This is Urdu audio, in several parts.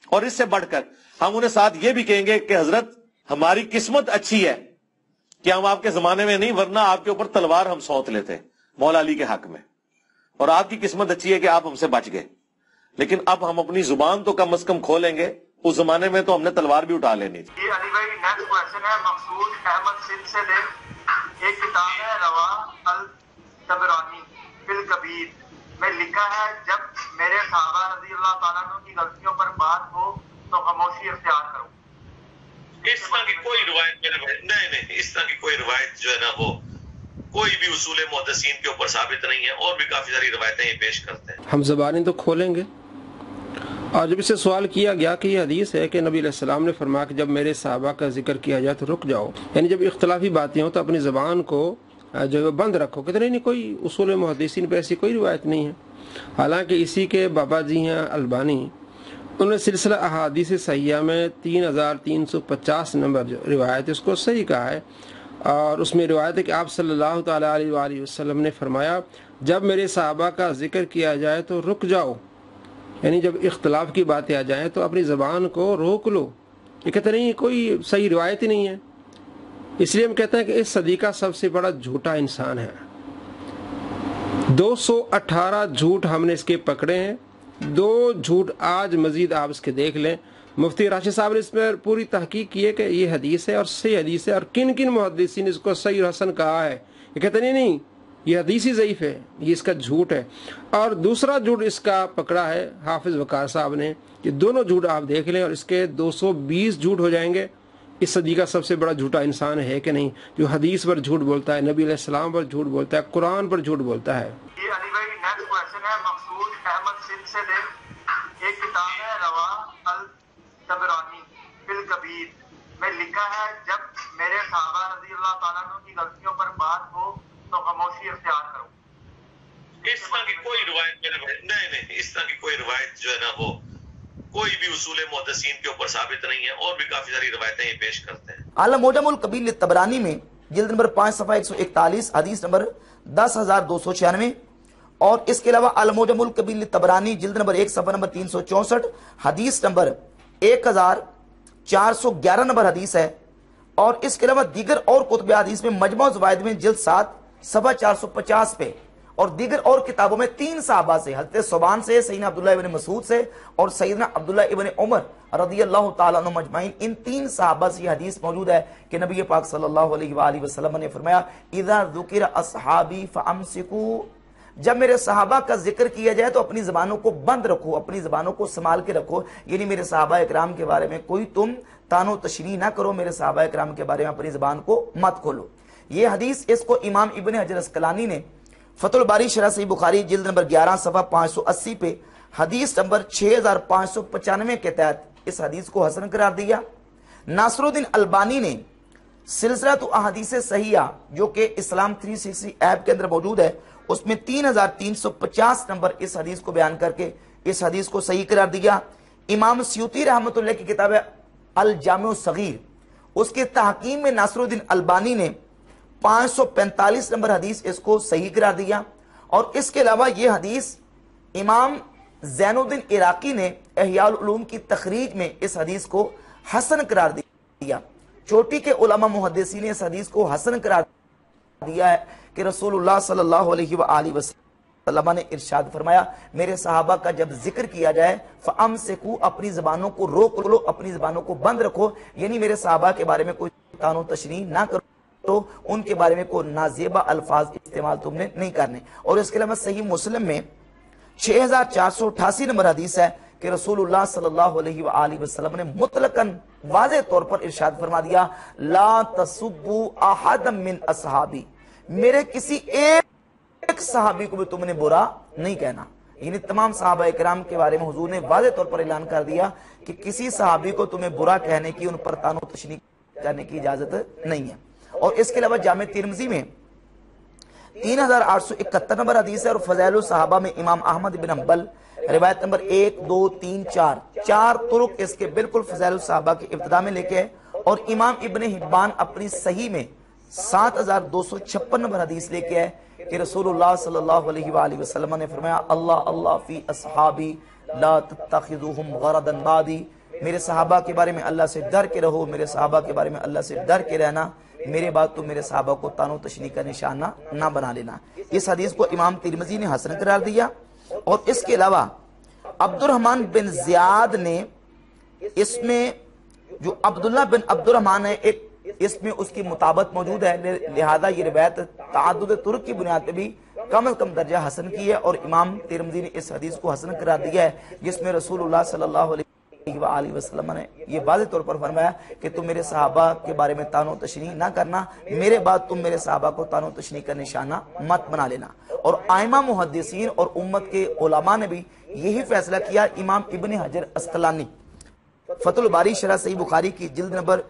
اور اس سے بڑھ کر ہم انہیں ساتھ یہ بھی کہیں گے کہ حضرت ہماری قسمت اچھی ہے کہ ہم آپ کے زمانے میں نہیں، ورنہ آپ کے اوپر تلوار ہم سونت لیتے مولا علی کے حق میں، اور آپ کی قسمت اچھی ہے کہ آپ ہم سے بچ گئے، لیکن اب ہم اپنی زبان تو کم از کم کھولیں گے، اس زمانے میں تو ہم نے تلوار بھی اٹھا لینی تھی۔ یہ علی بھائی نیکسٹ کوشچن ہے مقصود احمد سندھ سے دے، ایک کتاب ہے روا الطبرانی فی الکبیر میں لکھا ہے جب میرے صحابہ رضی اللہ تعالیٰ عنہ کی غلطیوں پر بات ہو تو خاموشی اختیار کرو۔ اس طرح کی کوئی روایت نہیں، اس طرح کی کوئی روایت جو ہے نا وہ کوئی بھی اصول محدثین کے اوپر ثابت نہیں ہے، اور بھی کافی ساری روایتیں یہ پیش کرتے ہیں۔ ہم زبانیں تو کھولیں گے، اور جب اس سے سوال کیا گیا کہ یہ حدیث ہے کہ نبی علیہ السلام نے فرمایا کہ جب میرے صحابہ کا ذکر کیا جائے تو رک جاؤ، یعنی جب اختلافی باتیں ہوں تو اپنی زبان کو جو بند رکھو، کہتے نہیں کوئی اصول محدثین پہ ایسی کوئی روایت نہیں ہے۔ حالانکہ اسی کے بابا جی ہیں البانی، انہوں نے سلسلہ احادیث صحیحہ میں 3350 نمبر جو روایت ہے اس کو صحیح کہا ہے، اور اس میں روایت ہے کہ آپ صلی اللہ تعالیٰ علیہ وآلہ وسلم نے فرمایا جب میرے صحابہ کا ذکر کیا جائے تو رک جاؤ، یعنی جب اختلاف کی باتیں آ جائیں تو اپنی زبان کو روک لو۔ یہ کہتے نہیں کوئی صحیح روایت ہی نہیں ہے، اس لیے ہم کہتے ہیں کہ اس صدی کا سب سے بڑا جھوٹا انسان ہے۔ 218 جھوٹ ہم نے اس کے پکڑے ہیں، 2 جھوٹ آج مزید آپ اس کے دیکھ لیں۔ مفتی راشد صاحب نے اس پر پوری تحقیق کی ہے کہ یہ حدیث ہے اور صحیح حدیث ہے، اور کن کن محدثین اس کو صحیح اور حسن کہا ہے۔ یہ کہتے نہیں یہ حدیث ہی ضعیف ہے، یہ اس کا جھوٹ ہے۔ اور دوسرا جھوٹ اس کا پکڑا ہے حافظ وقار صاحب نے، یہ دونوں جھوٹ آپ دیکھ لیں اور اس کے 220 جھوٹ ہو جائیں گے۔ اس صدی کا سب سے بڑا جھوٹا انسان ہے کہ نہیں، جو حدیث پر جھوٹ بولتا ہے، نبی علیہ السلام پر جھوٹ بولتا ہے، قرآن پر جھوٹ بولتا ہے۔ یہ علی بھائی نیکسٹ کوشچن ہے مقصود احمد سندھ سے دے، ایک کتاب ہے روا الطبرانی فی الکبیر میں لکھا ہے جب میرے صحابہ رضی اللہ تعالیٰ عنہ کی غلطیوں پر بات ہو تو خاموشی اختیار کرو۔ اس طرح کی کوئی روایت نہیں، اس طرح کی کوئی روایت جو ہے نا وہ کوئی بھی اصول محدثین کے اوپر ثابت نہیں ہے، اور بھی کافی ساری روایتیں یہ پیش کرتے ہیں۔ المعجم الکبیر للطبرانی میں جلد نمبر 5 صفحہ 141 حدیث نمبر 10296، اور اس کے علاوہ المعجم الکبیر للطبرانی جلد نمبر 1 صفحہ نمبر 364 حدیث نمبر 1411 نمبر حدیث ہے، اور اس کے علاوہ دیگر اور کتب حدیث میں مجموع الزوائد میں جلد 7 صفحہ 450 پہ، اور دیگر اور کتابوں میں 3 صحابہ سے، حضرت ثوبان سے، سیدنا عبداللہ ابن مسعود سے، اور سیدنا عبداللہ ابن عمر رضی اللہ تعالیٰ عنہ مجمعین، ان 3 صحابہ سے یہ حدیث موجود ہے کہ نبی پاک صلی اللہ علیہ وآلہ وسلم نے فرمایا اذا ذکر اصحابی فامسکو، جب میرے صحابہ کا ذکر کیا جائے تو اپنی زبانوں کو بند رکھو، اپنی زبانوں کو سنبھال کے رکھو، یعنی میرے صحابہ اکرام کے بارے میں کوئی تم تان و تشریح نہ کرو، میرے صحابہ اکرام کے بارے میں اپنی زبان کو مت کھولو۔ یہ حدیث اس کو امام ابن حجر اسقلانی نے فتح الباری شرح صحیح بخاری جلد نمبر 11 صفحہ 580 پہ حدیث نمبر 6595 کے تحت اس حدیث کو حسن قرار دیا۔ ناصر الدین البانی نے سلسلۃ احادیث صحیحہ جو کہ اسلام 360 ایپ کے اندر موجود ہے، اس میں 3350 نمبر اس حدیث کو بیان کر کے اس حدیث کو صحیح قرار دیا۔ امام سیوطی رحمۃ اللہ کی کتاب ہے الجامع الصغیر، اس کے تحقیم میں ناصر الدین البانی نے 545 نمبر حدیث اس کو صحیح قرار دیا، اور اس کے علاوہ یہ حدیث امام زین الدین عراقی نے احیاء العلوم کی تخریج میں اس حدیث کو حسن قرار دیا۔ چوٹی کے علماء محدثین نے اس حدیث کو حسن قرار دیا ہے کہ رسول اللہ صلی اللہ علیہ وآلہ وسلم نے ارشاد فرمایا میرے صحابہ کا جب ذکر کیا جائے فامسکو، اپنی زبانوں کو روک لو، اپنی زبانوں کو بند رکھو، یعنی میرے صحابہ کے بارے میں کوئی تان و تشریح نہ کرو، تو ان کے بارے میں کوئی نازیبہ الفاظ استعمال تم نے نہیں کرنے۔ اور اس کے علاوہ صحیح مسلم میں 6488 نمبر حدیث ہے کہ رسول اللہ صلی اللہ علیہ وآلہ وسلم نے مطلقاً واضح طور پر ارشاد فرما دیا لا تسبوا احدا من اصحابی، میرے کسی ایک صحابی کو بھی تم نے برا نہیں کہنا، یعنی تمام صحابہ اکرام کے بارے میں حضور نے واضح طور پر اعلان کر دیا کہ کسی صحابی کو تمہیں برا کہنے کی، ان پر طعن و تشنیع کرنے کی اجازت نہیں ہے۔ اور اس کے علاوہ جامع ترمذی میں 3871 نمبر حدیث ہے، اور فضائل الصحابہ میں امام احمد بن حنبل روایت نمبر 1 2 3 4 طرق اس کے بالکل فضائل الصحابہ کی ابتدا میں لے کے، اور امام ابن حبان اپنی صحیح میں 7256 نمبر حدیث لے کے ہے کہ رسول اللہ صلی اللہ علیہ وآلہ وسلم نے فرمایا اللہ اللہ فی اصحابی لا تتخذوہم غرضا بعدی، میرے صحابہ کے بارے میں اللہ سے ڈر کے رہو، میرے صحابہ کے بارے میں اللہ سے ڈر کے رہنا، میرے بعد تم میرے صحابہ کو طعن و تشنیع کا نشانہ نہ بنا لینا۔ اس حدیث کو امام ترمذی نے حسن قرار دیا، اور اس کے علاوہ عبد الرحمن بن زیاد نے اس میں جو عبداللہ بن عبد الرحمن ہے ایک اس میں اس کی مطابقت موجود ہے، لہذا یہ روایت تعدد طرق کی بنیاد پہ بھی کم از کم درجہ حسن کی ہے، اور امام ترمذی نے اس حدیث کو حسن قرار دیا ہے، جس میں رسول اللہ صلی اللہ علیہ وسلم نے یہ واضح طور پر فرمایا کہ تم میرے صحابہ کے بارے میں طعن و تشنیع نہ کرنا، میرے بعد تم میرے صحابہ کو طعن و تشنیع کا نشانہ مت بنا لینا۔ اور ائمہ محدثین اور امت کے علماء نے بھی یہی فیصلہ کیا۔ امام ابن حجر عسقلانی فتح الباری شرح صحیح بخاری کی جلد نمبر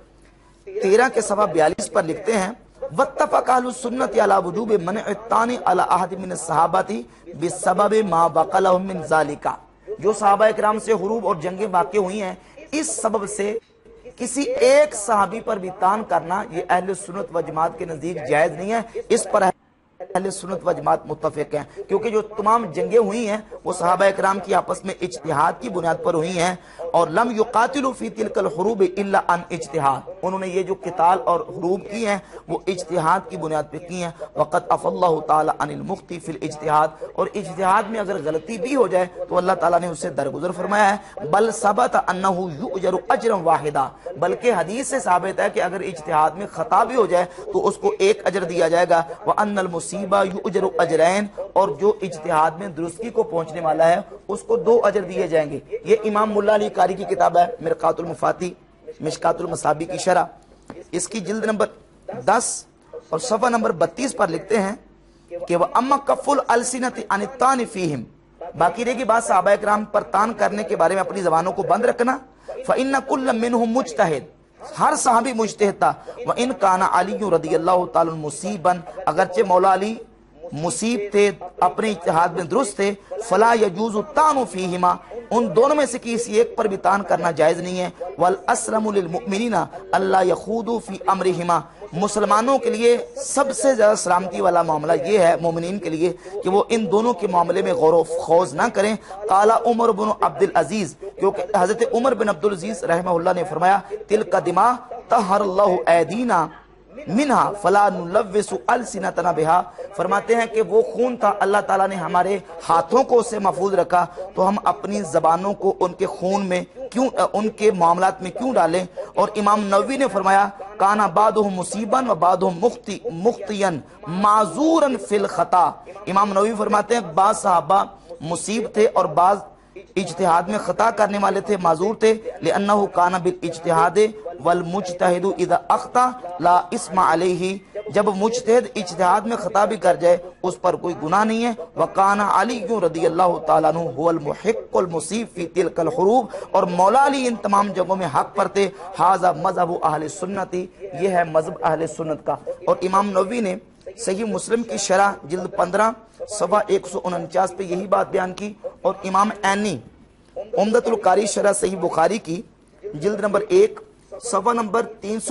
13 کے صفحہ 42 پر لکھتے ہیں واتفق اہل السنت علی وجوب منع الطعن علی احد من الصحابہ بسبب ما وقع لهم من ذلك۔ جو صحابہ اکرام سے حروب اور جنگیں واقع ہوئی ہیں، اس سبب سے کسی ایک صحابی پر بھی طعن کرنا یہ اہل سنت و جماعت کے نزدیک جائز نہیں ہے۔ اس پر اہل سنت و جماعت متفق ہیں، کیونکہ جو تمام جنگیں ہوئی ہیں وہ صحابہ اکرام کی آپس میں اجتہاد کی بنیاد پر ہوئی ہیں، اور لم یقاتلوا فی تلک الحروب الا عن اجتہاد، انہوں نے یہ جو قتال اور حروب کی ہیں وہ اجتہاد کی بنیاد پر کی ہیں۔ وقد عفى اللہ تعالی عن المخطئ فی الاجتہاد، اور اجتہاد میں اگر غلطی بھی ہو جائے تو اللہ تعالیٰ نے اس سے درگزر فرمایا ہے۔ بل ثبت انہ یؤجر اجرا واحدا، بلکہ حدیث سے ثابت ہے کہ اگر اجتہاد میں خطا بھی ہو جائے تو اس کو ایک اجر دیا جائے گا۔ وان المصیبہ یؤجر اجرین، اور جو اجتہاد میں درستی کو پہنچنے والا ہے اس کو 2 اجر دیے جائیں گے۔ یہ امام ملا علی قاری کی کتاب ہے مرقات المفاتی مشکات المصابیح کی شرح، اس کی جلد نمبر 10 اور صفحہ نمبر 32 پر لکھتے ہیں کہ وَأَمَّا كَفُّ الْأَلْسِنَةِ عَنِ الطَّعْنِ فِيهِمْ، باقی رہے گی بات صحابہ اکرام پر طعن کرنے کے بارے میں اپنی زبانوں کو بند رکھنا۔ فَإِنَّ كُلَّ مِنْهُمْ مُجْتَہِد، ہر صحابی مجتہد تھا۔ وَإِنْ كَانَ عَلِيٌّ رضی اللہ تعالی مصیباً، اگرچہ مولا علی مصیب تھے، اپنے اجتہاد میں درست تھے۔ فلا یجوز الطعن فیہما، ان دونوں میں سے کسی ایک پر بھی طعن کرنا جائز نہیں ہے۔ والاسلم للمؤمنین الا یخوضوا فی امرہما، مسلمانوں کے لیے سب سے زیادہ سلامتی والا معاملہ یہ ہے مومنین کے لیے کہ وہ ان دونوں کے معاملے میں غور و خوض نہ کریں۔ قال عمر بن عبد العزیز، کیونکہ حضرت عمر بن عبد العزیز رحمہ اللہ نے فرمایا تلک دماء طہر اللہ ایدینا منہا فلا نلوث السنتنا بہا، فرماتے ہیں کہ وہ خون تھا، اللہ تعالیٰ نے ہمارے ہاتھوں کو اسے محفوظ رکھا، تو ہم اپنی زبانوں کو ان کے خون میں کیوں، ان کے معاملات میں کیوں ڈالیں۔ اور امام نووی نے فرمایا کانا بعضهم مصیبا و بعضهم مخطئا معذورا فی الخطا، امام نووی فرماتے ہیں بعض صحابہ مصیب تھے اور بعض اجتہاد میں خطا کرنے والے تھے، معذور تھے۔ لأنہ کان بالاجتہاد والمجتہد اذا اخطا لا اسم علیہ، جب مجتہد اجتہاد میں خطا بھی کر جائے اس پر کوئی گناہ نہیں ہے۔ وکان علی رضی اللہ تعالیٰ عنہ هو المحق المصیب فی تلک الحروب، اور مولا علی ان تمام جگہوں میں حق پر تھے۔ ھذا مذہب اہل سنت، یہ ہے مذہب اہل سنت کا۔ اور امام نووی نے صحیح مسلم کی شرح جلد 15 صفحہ 149 پہ یہی بات بیان کی، اور امام عینی عمدۃ القاری شرح صحیح بخاری کی جلد نمبر 1 صفحہ نمبر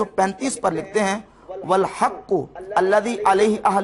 335 پر لکھتے ہیں والحق الذی علیہ اہل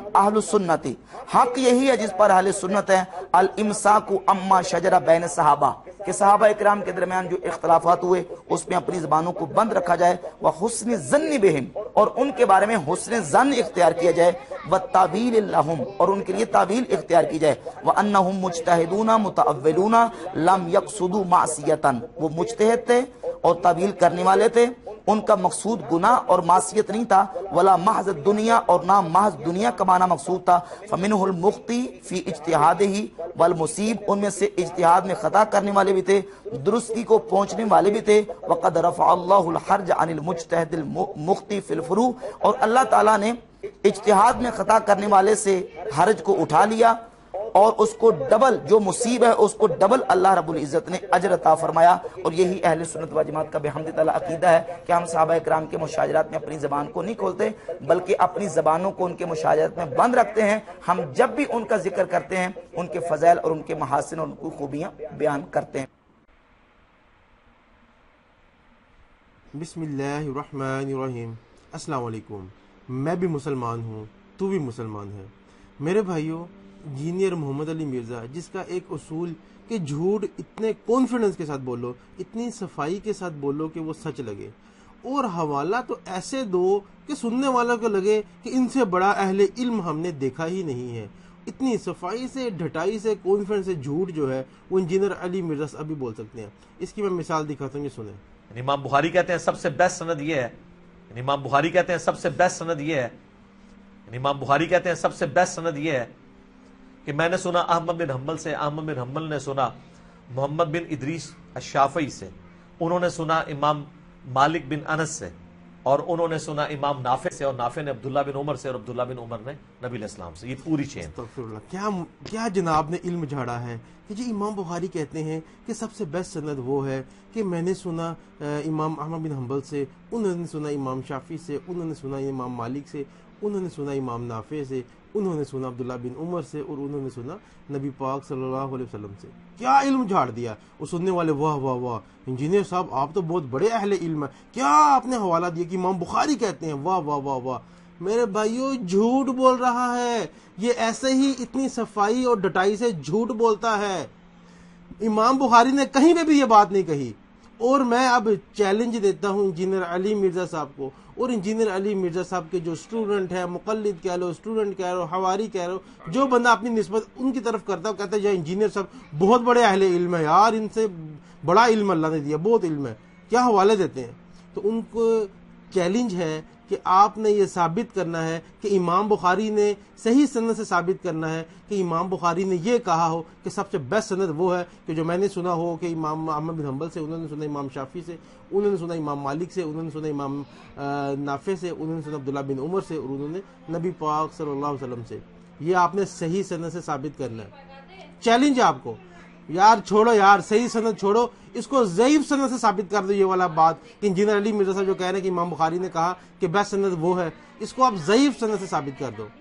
السنت، حق یہی ہے جس پر اہل سنت ہے۔ الامساک اما شجر بین صحابہ، کہ صحابہ اکرام کے درمیان جو اختلافات ہوئے اس میں اپنی زبانوں کو بند رکھا جائے۔ وحسن الظن بہم، اور ان کے بارے میں حسن ظن اختیار کیا جائے۔ والتاویل لہم، اور ان کے لیے تعویل اختیار کی جائے۔ وانہم مجتہدون متأولون لم یقصدوا معصیتا، وہ مجتہد تھے اور تعویل کرنے والے تھے، ان کا مقصود گناہ اور معصیت نہیں تھا۔ ولا محض دنیا، اور نہ محض دنیا کمانا مقصود تھا۔ فمنہ المخطی فی اجتہادہ والمصیب، ان میں سے اجتہاد میں خطا کرنے والے بھی تھے، درستی کو پہنچنے والے بھی تھے۔ وقد رفع اللہ الحرج عن المجتہد المخطی فی الفروع، اور اللہ تعالیٰ نے اجتہاد میں خطا کرنے والے سے حرج کو اٹھا لیا، اور اس کو ڈبل، جو مصیب ہے اس کو ڈبل اللہ رب العزت نے اجر عطا فرمایا۔ اور یہی اہل سنت و جماعت کا بحمد تعالیٰ عقیدہ ہے کہ ہم صحابہ اکرام کے مشاجرات میں اپنی زبان کو نہیں کھولتے، بلکہ اپنی زبانوں کو ان کے مشاجرات میں بند رکھتے ہیں۔ ہم جب بھی ان کا ذکر کرتے ہیں ان کے فضائل اور ان کے محاسن اور ان کی خوبیاں بیان کرتے ہیں۔ بسم اللہ الرحمن الرحیم۔ السلام علیکم، میں بھی مسلمان ہوں، تو بھی مسلمان ہے۔ میرے بھائیوں، इंजीनियर मोहम्मद अली मिर्ज़ा, जिसका एक उसूल कि झूठ इतने कॉन्फिडेंस के साथ बोलो, इतनी सफाई के साथ बोलो कि वो सच लगे, और हवाला तो ऐसे दो कि सुनने वालों को लगे कि इनसे बड़ा अहले इल्म हमने देखा ही नहीं है। इतनी सफाई से, ढटाई से, कॉन्फिडेंस से झूठ जो है वो इंजीनियर अली मिर्ज़ा अभी बोल सकते हैं। इसकी मैं मिसाल दिखाता हूँ, ये सुने। इमाम बुखारी कहते हैं सबसे बेस्ट सनद ये है, इमाम बुखारी कहते हैं सबसे बेस्ट सनद ये है, इमाम बुखारी कहते हैं सबसे बेस्ट सनद ये है कि मैंने सुना अहमद बिन हम्बल से, अहमद बिन हम्बल ने सुना मोहम्मद बिन इदरीस अश-शाफ़ई से, उन्होंने सुना इमाम मालिक बिन अनस से, और उन्होंने सुना इमाम नाफे से, और नाफे ने अब्दुल्ला बिन उमर से, और अब्दुल्ला बिन उमर ने नबी अलैहिस्सलाम से। ये पूरी चेन। क्या क्या जनाब ने इल्म झाड़ा है कि जी इमाम बुखारी कहते हैं कि सबसे बेस्ट सनद वो है कि मैंने सुना इमाम अहमद बिन हम्बल से, उन्होंने सुना इमाम शाफी से, उन्होंने सुना इमाम मालिक से, उन्होंने सुना इमाम नाफे से, उन्होंने सुना अब्दुल्ला बिन उमर से, और उन्होंने सुना नबी पाक सल्लल्लाहु अलैहि वसल्लम से। क्या इल्म झाड़ दिया। वो सुनने वाले वाह वाह वाह, इंजीनियर साहब आप तो बहुत बड़े अहले इल्म है, क्या आपने हवाला दिया कि इमाम बुखारी कहते हैं, वाह वाह वाह वाह। मेरे भाइयों, झूठ बोल रहा है ये, ऐसे ही इतनी सफाई और डटाई से झूठ बोलता है। इमाम बुखारी ने कहीं पे भी ये बात नहीं कही। और मैं अब चैलेंज देता हूं इंजीनियर अली मिर्ज़ा साहब को, और इंजीनियर अली मिर्ज़ा साहब के जो स्टूडेंट है, मुक़ल्लिद कह लो, स्टूडेंट कह लो, हवारी कह लो, जो बंदा अपनी निस्बत उनकी तरफ करता है, कहता है यार इंजीनियर साहब बहुत बड़े अहले इल्म है यार, इनसे बड़ा इल्म अल्लाह ने दिया, बहुत इल्म है, क्या हवाले देते हैं। तो उनको चैलेंज है कि आपने ये साबित करना है कि इमाम बुखारी ने सही सनद से साबित करना है कि इमाम बुखारी ने ये कहा हो कि सबसे बेस्ट सनद वो है कि जो मैंने सुना हो कि इमाम अहमद बिन हम्बल से, उन्होंने सुना इमाम शाफी से, उन्होंने सुना इमाम मालिक से, उन्होंने सुना इमाम नाफे से, उन्होंने सुना अब्दुल्ला बिन उमर से, और उन्होंने नबी पाक सल्लल्लाहु अलैहि वसल्लम से। ये आपने सही सनद से साबित करना है। चैलेंज है आपको। यार छोड़ो यार, सही सनद छोड़ो, इसको ज़ईफ सनद से साबित कर दो। ये वाला बात कि इंजीनियर अली मिर्ज़ा साहब जो कह रहे हैं कि इमाम बुखारी ने कहा कि बेस्ट सनद वो है, इसको आप ज़ईफ सनद से साबित कर दो।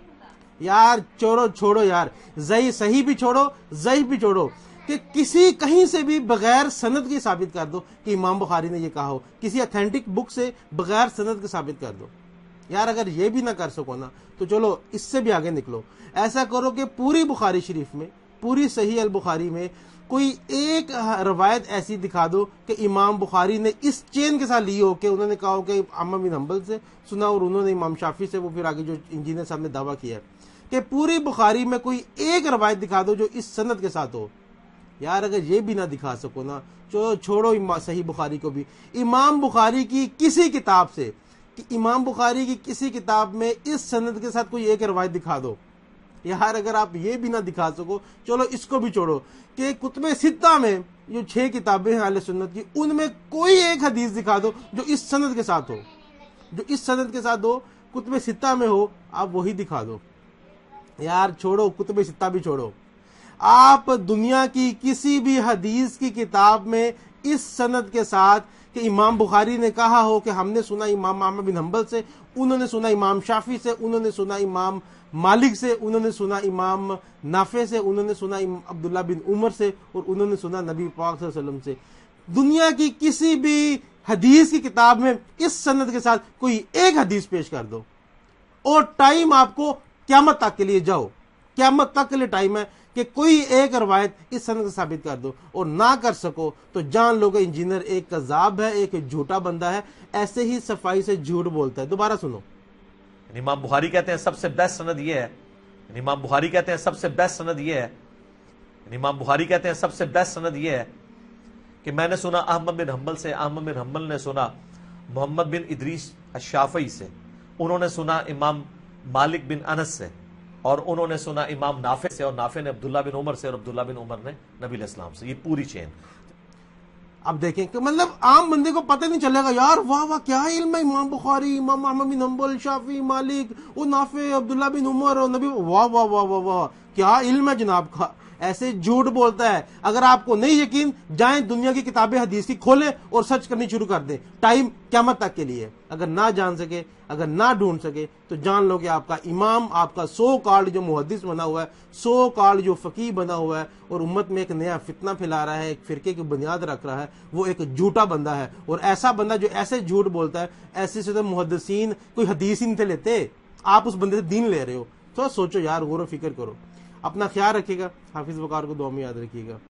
यार छोड़ो यार, सही भी छोड़ो, ज़ईफ भी छोड़ो, कि किसी कहीं से भी बगैर सनद के साबित कर दो कि इमाम बुखारी ने ये कहा हो, किसी ऑथेंटिक बुक से बगैर सनद के साबित कर दो। यार अगर ये भी ना कर सको ना, तो चलो इससे भी आगे निकलो। ऐसा करो कि पूरी बुखारी शरीफ में, पूरी सही अल बुखारी में कोई एक रवायत ऐसी दिखा दो कि इमाम बुखारी ने इस चेन के साथ ली हो कि उन्होंने कहा हो कि अहमद बिन हम्बल से सुना, और उन्होंने इमाम शाफी से, वो फिर आगे जो इंजीनियर साहब ने दावा किया है कि पूरी बुखारी में कोई एक रवायत दिखा दो जो इस सनद के साथ हो। यार अगर ये भी ना दिखा सको ना, छोड़ो सही बुखारी को भी, इमाम बुखारी की किसी किताब से, कि इमाम बुखारी की किसी किताब में इस सनद के साथ कोई एक रवायत दिखा दो। यार अगर आप ये भी ना दिखा सको, चलो इसको भी छोड़ो, कि कुतुब सित्ता में जो 6 किताबें हैं अहले सुन्नत की, उनमें कोई एक हदीस दिखा दो जो इस सनद के साथ हो, जो इस सनद के साथ हो, कुतुब सित्ता में हो, आप वही दिखा दो। यार छोड़ो, कुतुब सित्ता भी छोड़ो, आप दुनिया की किसी भी हदीस की किताब में इस सनद के साथ कि इमाम बुखारी ने कहा हो कि हमने सुना इमाम अहमद बिन हम्बल से, उन्होंने सुना इमाम शाफी से, उन्होंने सुना इमाम मालिक से, उन्होंने सुना इमाम नाफे से, उन्होंने सुना अब्दुल्ला बिन उमर से, और उन्होंने सुना नबी पाक सल्लल्लाहु अलैहि वसल्लम से। दुनिया की किसी भी हदीस की किताब में इस सनद के साथ कोई एक हदीस पेश कर दो, और टाइम आपको क़यामत तक के लिए जाओ, क़यामत तक के लिए टाइम है कि कोई एक रवायत इस सनद से साबित कर दो, और ना कर सको तो जान लो कि इंजीनियर एक कज़ाब है, एक झूठा बंदा है, ऐसे ही सफाई से झूठ बोलता है। दोबारा सुनो। इमाम बुखारी कहते हैं सबसे बेस्ट सनद ये है, इमाम बुखारी कहते हैं सबसे बेस्ट सनद ये है, इमाम बुखारी कहते हैं सबसे बेस्ट सनद ये है कि मैंने सुना अहमद बिन हम्बल से, अहमद बिन हम्बल ने सुना मोहम्मद बिन इदरीस अश-शाफ़ई से, उन्होंने सुना इमाम मालिक बिन अनस से, और उन्होंने सुना इमाम नाफे से, और नाफे ने अब्दुल्ला बिन उमर से, और अब्दुल्ला बिन उमर ने नबी अलैहिस्सलाम से। ये पूरी चेन। अब देखें कि मतलब आम बंदे को पता नहीं चलेगा, यार वाह वाह क्या इल्म है, इमाम बुखारी, इमाम अहमद बिन हम्बल, शाफी, मालिक, वो नाफे, अब्दुल्ला बिन उमर और नबी, वाह वाह वाह वाह वाह क्या इल्म है जनाब का। ऐसे झूठ बोलता है। अगर आपको नहीं यकीन, जाएं दुनिया की किताबें हदीस की खोलें और सर्च करनी शुरू कर दें। टाइम क़यामत तक के लिए। अगर ना जान सके, अगर ना ढूंढ सके, तो जान लो कि आपका इमाम, आपका सो कॉल्ड जो मुहद्दिस बना हुआ है, सो कॉल्ड जो फकीह बना हुआ है और उम्मत में एक नया फितना फैला रहा है, एक फिरके की बुनियाद रख रहा है, वो एक झूठा बंदा है। और ऐसा बंदा जो ऐसे झूठ बोलता है, ऐसे से तो मुहद्दिसीन कोई हदीस ही नहीं थे लेते। आप उस बंदे से दीन ले रहे हो। तो सोचो यार, गौर फिक्र करो। اپنا خیال رکھیے گا. حافظ وقار کو دعا میں یاد رکھیے گا.